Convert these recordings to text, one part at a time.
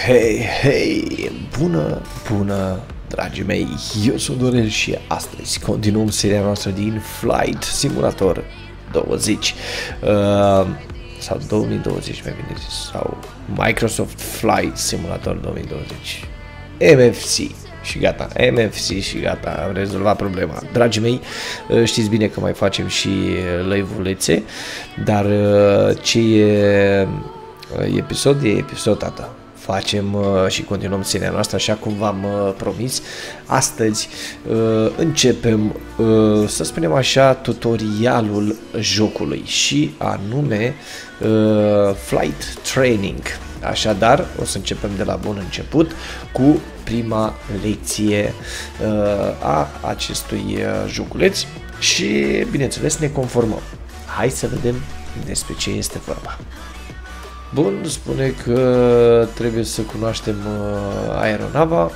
Hei, bună, dragii mei, eu sunt Dorel și astăzi continuăm seria noastră din Flight Simulator 20 sau 2020 mai bine zis, sau Microsoft Flight Simulator 2020 MFC și gata, am rezolvat problema. Dragii mei, știți bine că mai facem și live-ulețe, dar ce e episod, tata. Facem și continuăm seria noastră așa cum v-am promis. Astăzi începem, să spunem așa, tutorialul jocului și anume Flight Training. Așadar, o să începem de la bun început cu prima lecție a acestui joculeț și, bineînțeles, ne conformăm. Hai să vedem despre ce este vorba. Bun, spune că trebuie să cunoaștem aeronava,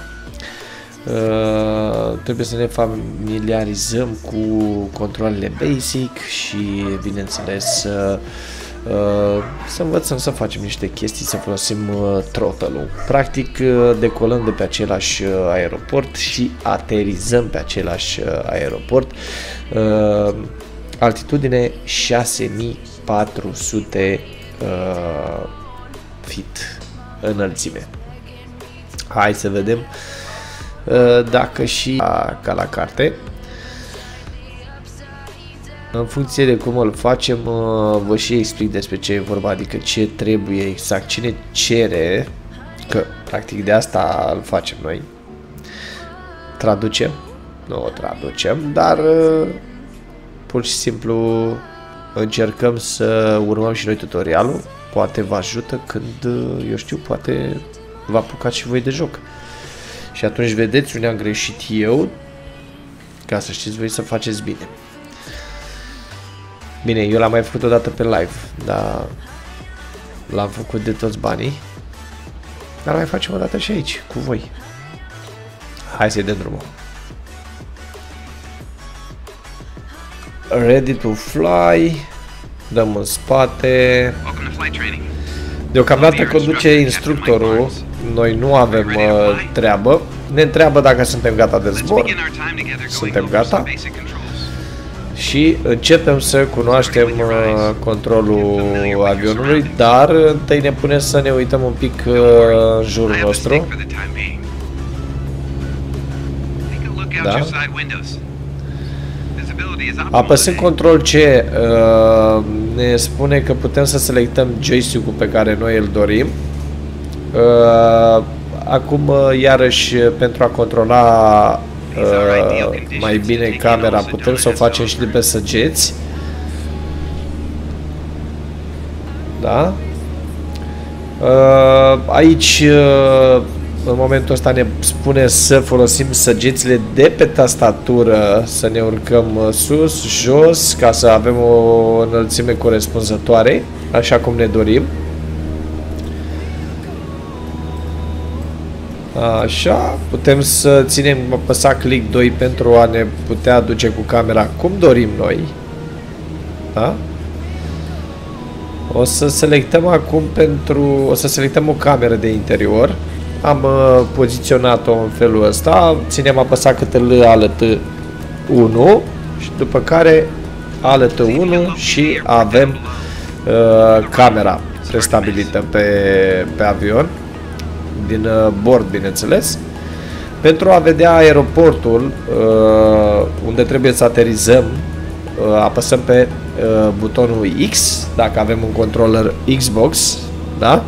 trebuie să ne familiarizăm cu controlele basic și, bineînțeles, să învățăm să facem niște chestii, să folosim throttle-ul. Practic, decolăm de pe același aeroport și aterizăm pe același aeroport. Altitudine 6400 feet înălțime. Hai să vedem dacă și ca la carte. În funcție de cum îl facem, vă și explic despre ce e vorba, adică ce trebuie exact, cine cere, că practic de asta îl facem noi. Traducem? Nu o traducem, dar pur și simplu încercăm să urmăm și noi tutorialul. Poate vă ajută când, eu știu, poate vă apucați și voi de joc. Și atunci vedeți unde am greșit eu, ca să știți voi să faceți bine. Bine, eu l-am mai făcut odată pe live, dar l-am făcut de toți banii. Dar mai facem o dată și aici, cu voi. Hai să-i dăm drumul. Ready to fly. Dăm în spate. Deocamdată conduce instructorul. Noi nu avem treabă. Ne întreabă dacă suntem gata de zbor. Suntem gata. Și începem să cunoaștem controlul avionului, dar întâi ne pune să ne uităm un pic în jurul nostru. Da? Apăsând Ctrl C, ne spune că putem să selectăm joystick-ul pe care noi îl dorim. Acum, iarăși, pentru a controla mai bine camera, putem să o facem și de pe săgeți. Da? Aici, în momentul ăsta, ne spune să folosim săgețile de pe tastatură, să ne urcăm sus, jos, ca să avem o înălțime corespunzătoare, așa cum ne dorim. Așa, putem să ținem apăsat click 2 pentru a ne putea duce cu camera cum dorim noi. Da? O să selectăm acum o să selectăm o cameră de interior. Am poziționat-o în felul ăsta, ținem apăsat câte L alăt 1 și după care alăt 1 și avem camera prestabilită pe avion, din bord, bineînțeles. Pentru a vedea aeroportul unde trebuie să aterizăm, apăsăm pe butonul X, dacă avem un controller Xbox, da?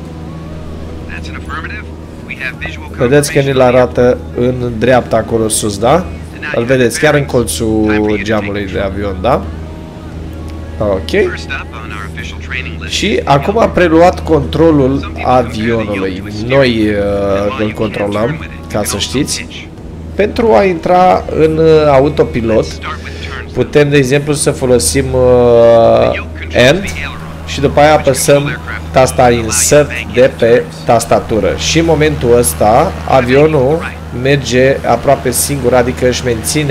Vedeți că ne-l arată în dreapta acolo sus, da? Îl vedeți chiar în colțul geamului de avion, da? Ok. Și acum am preluat controlul avionului. Noi îl controlăm, ca să știți. Pentru a intra în autopilot, putem, de exemplu, să folosim End și după aia apăsăm tasta Insert de pe tastatură. Și în momentul ăsta, avionul merge aproape singur, adică își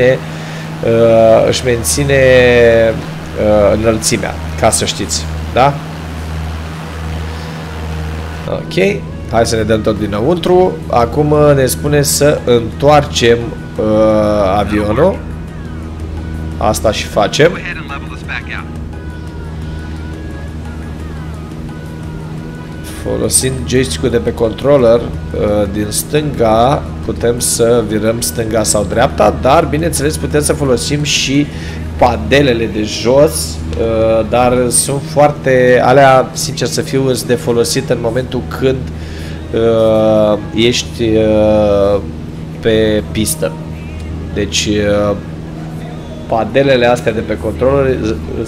menține înălțimea, ca să știți, da? Ok, Hai să ne dăm tot dinăuntru. Acum ne spune să întoarcem avionul. Asta și facem. Folosind joystick-ul de pe controller, din stânga putem să virăm stânga sau dreapta, dar bineînțeles putem să folosim și padelele de jos, dar sunt foarte, alea, sincer să fiu, de folosit în momentul când ești pe pistă. Deci padelele astea de pe controller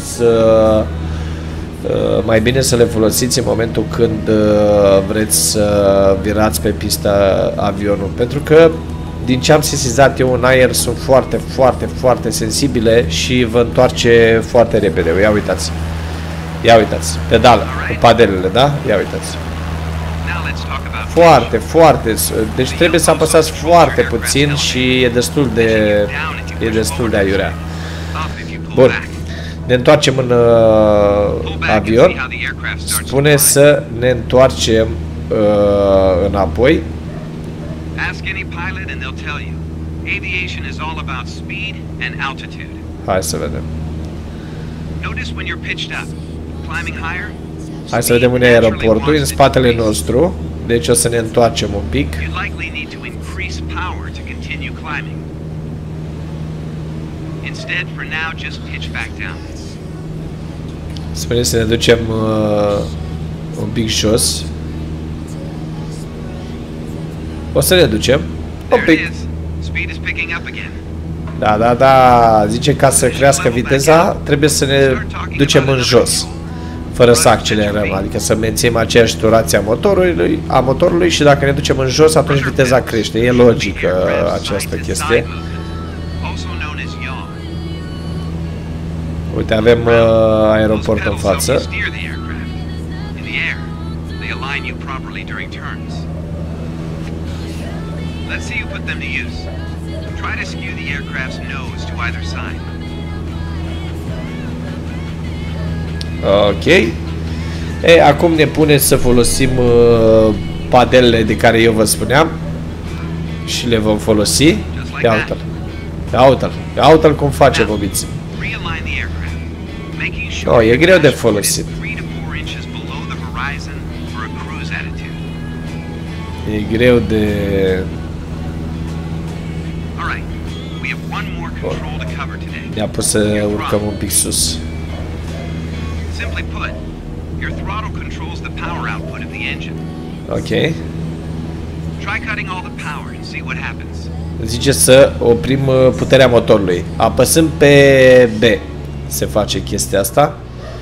mai bine să le folosiți în momentul când vreți să virați pe pistă avionul, pentru că din ce am sesizat eu în aer sunt foarte, foarte, foarte sensibile și vă întoarce foarte repede. Ia uitați. Ia uitați. Pedală cu padelele, da? Ia uitați. Foarte, foarte. Deci trebuie să apăsați foarte puțin și e destul de aiurea. Bun. Ne întoarcem în avion. Spune să ne întoarcem înapoi. Hai să vedem. Hai să vedem unde e aeroportul, în spatele nostru. Deci o să ne întoarcem un pic. Spune să ne ducem un pic jos. O să ne ducem un pic. Da, da, da. Zice ca să crească viteza trebuie să ne ducem în jos, fără să accelerăm, adică să menținem aceeași durație a motorului și dacă ne ducem în jos, atunci viteza crește. E logică această chestie. Uite, avem aeroport în față. Ok. Ei, acum ne pune să folosim padelele de care eu vă spuneam și le vom folosi. Ia uite-l. Ia uite-l. Ia uite-l cum face, bobiți. Oh, e greu de folosit. E greu de... Ne-a pus să urcăm un pic sus. Ok. Zice să oprim puterea motorului. Apăsând pe B se face chestia asta.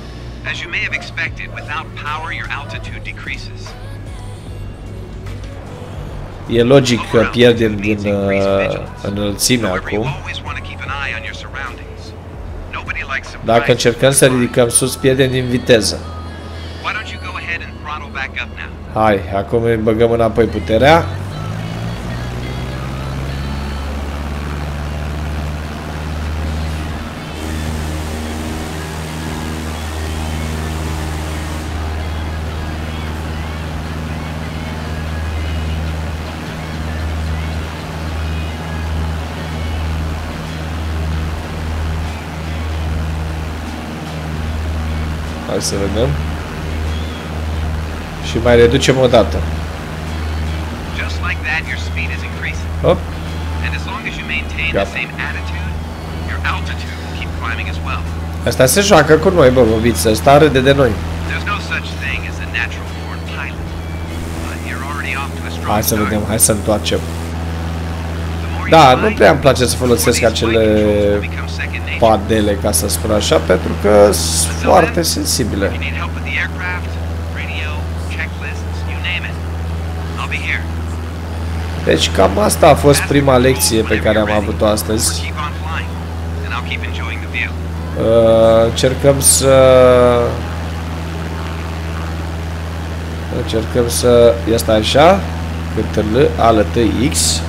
E logic că pierdem din înălțime acum. Dacă încercăm să ridicăm sus, pierdem din viteză. Hai, acum îi băgăm înapoi puterea. Hai să vedem. Și mai reducem o dată. Hop. Gata. Asta se joacă cu noi, bă, bobiță. Asta râde de noi. Hai să vedem, hai să întoarcem. Da, nu prea îmi place să folosesc acele padele, ca să spun așa, pentru că sunt foarte sensibile. Deci cam asta a fost prima lecție pe care am avut-o astăzi. Încercăm să este așa, Ctrl Alt X.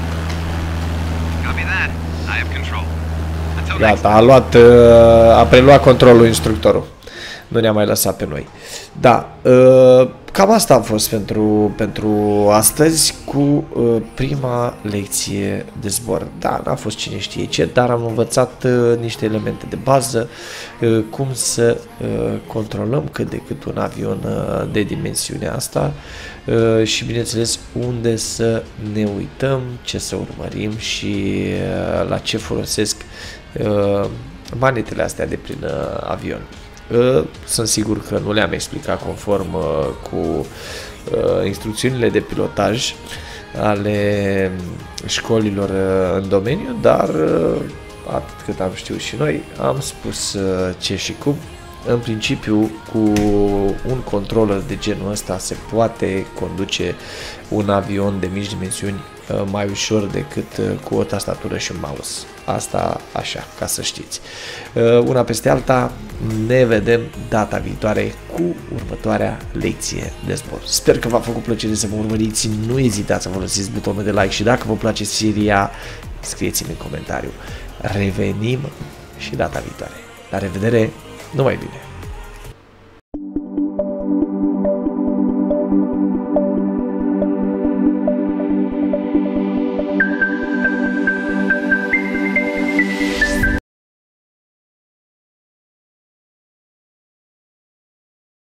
Gata, a preluat controlul instructorul. Nu ne-a mai lăsat pe noi. Da, Cam asta a fost pentru astăzi cu prima lecție de zbor. Da, n-a fost cine știe ce, dar am învățat niște elemente de bază, cum să controlăm cât de cât un avion de dimensiunea asta și, bineînțeles, unde să ne uităm, ce să urmărim și la ce folosesc manetele astea de prin avion. Sunt sigur că nu le-am explicat conform cu instrucțiunile de pilotaj ale școlilor în domeniu, dar atât cât am știut și noi, am spus ce și cum. În principiu, cu un controller de genul ăsta se poate conduce un avion de mici dimensiuni mai ușor decât cu o tastatură și un mouse. Asta așa, ca să știți. Una peste alta, ne vedem data viitoare cu următoarea lecție de zbor. Sper că v-a făcut plăcere să mă urmăriți, nu ezitați să folosiți butonul de like și dacă vă place seria, scrieți-mi în comentariu. Revenim și data viitoare. La revedere, numai bine!